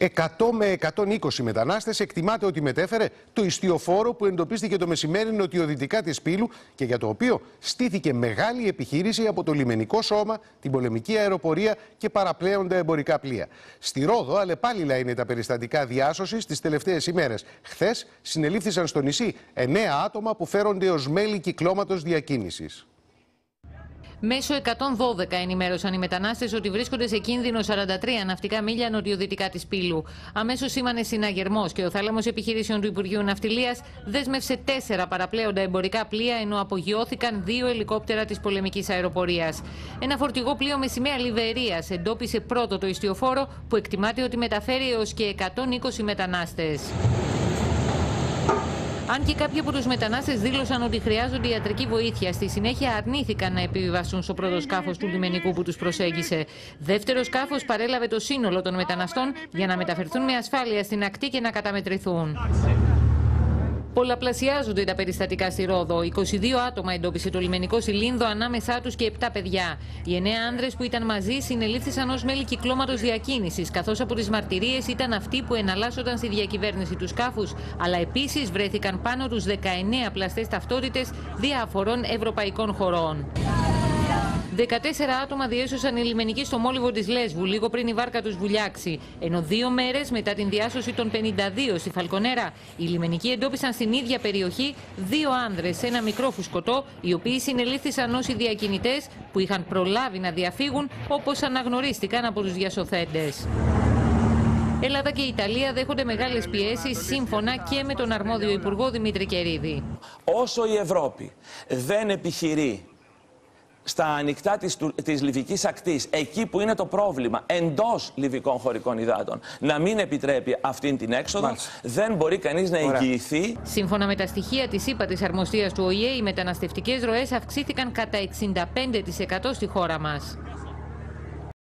με 120 μετανάστες εκτιμάται ότι μετέφερε το ιστιοφόρο που εντοπίστηκε το μεσημέρι νοτιοδυτικά της Πύλου και για το οποίο στήθηκε μεγάλη επιχείρηση από το λιμενικό σώμα, την πολεμική αεροπορία και παραπλέοντα εμπορικά πλοία. Στη Ρόδο, αλλεπάλληλα είναι τα περιστατικά διάσωσης τις τελευταίες ημέρες. Χθες συνελήφθησαν στο νησί 9 άτομα που φέρονται ως μέλη κυκλώματος διακίνησης. Μέσω 112 ενημέρωσαν οι μετανάστες ότι βρίσκονται σε κίνδυνο 43 ναυτικά μίλια νοτιοδυτικά της Πύλου. Αμέσως σήμανε συναγερμός και ο θάλαμος επιχειρήσεων του Υπουργείου Ναυτιλίας δέσμευσε 4 παραπλέοντα εμπορικά πλοία, ενώ απογειώθηκαν 2 ελικόπτερα της πολεμικής αεροπορίας. Ένα φορτηγό πλοίο με σημαία Λιβερίας εντόπισε πρώτο το ιστιοφόρο που εκτιμάται ότι μεταφέρει έως και 120 μετανάστες. Αν και κάποιοι από τους μετανάστες δήλωσαν ότι χρειάζονται ιατρική βοήθεια, στη συνέχεια αρνήθηκαν να επιβιβαστούν στο πρώτο σκάφος του λιμενικού που τους προσέγγισε. Δεύτερο σκάφος παρέλαβε το σύνολο των μεταναστών για να μεταφερθούν με ασφάλεια στην ακτή και να καταμετρηθούν. Πολλαπλασιάζονται τα περιστατικά στη Ρόδο. 22 άτομα εντόπισε το λιμενικό Σιλίνδο, ανάμεσά τους και 7 παιδιά. Οι 9 άνδρες που ήταν μαζί συνελήφθησαν ως μέλη κυκλώματος διακίνησης, καθώς από τις μαρτυρίες ήταν αυτοί που εναλλάσσονταν στη διακυβέρνηση του σκάφους, αλλά επίσης βρέθηκαν πάνω τους 19 πλαστές ταυτότητες διαφορών ευρωπαϊκών χωρών. 14 άτομα διέσωσαν οι λιμενικοί στο μόλιβο της Λέσβου λίγο πριν η βάρκα τους βουλιάξει. Ενώ 2 μέρες μετά την διάσωση των 52 στη Φαλκονέρα, οι λιμενικοί εντόπισαν στην ίδια περιοχή 2 άνδρες σε ένα μικρό φουσκωτό, οι οποίοι συνελήφθησαν ως οι διακινητές που είχαν προλάβει να διαφύγουν, όπως αναγνωρίστηκαν από τους διασωθέντες. Ελλάδα και η Ιταλία δέχονται μεγάλες πιέσεις, σύμφωνα και με τον αρμόδιο Υπουργό Δημήτρη Κερίδη. Όσο η Ευρώπη δεν επιχειρεί στα ανοιχτά της Λιβικής ακτής, εκεί που είναι το πρόβλημα, εντός Λιβικών χωρικών υδάτων, να μην επιτρέπει αυτήν την έξοδο, δεν μπορεί κανείς να εγγυηθεί. Σύμφωνα με τα στοιχεία της ΥΠΑ της Αρμοστίας του ΟΗΕ, οι μεταναστευτικές ροές αυξήθηκαν κατά 65% στη χώρα μας.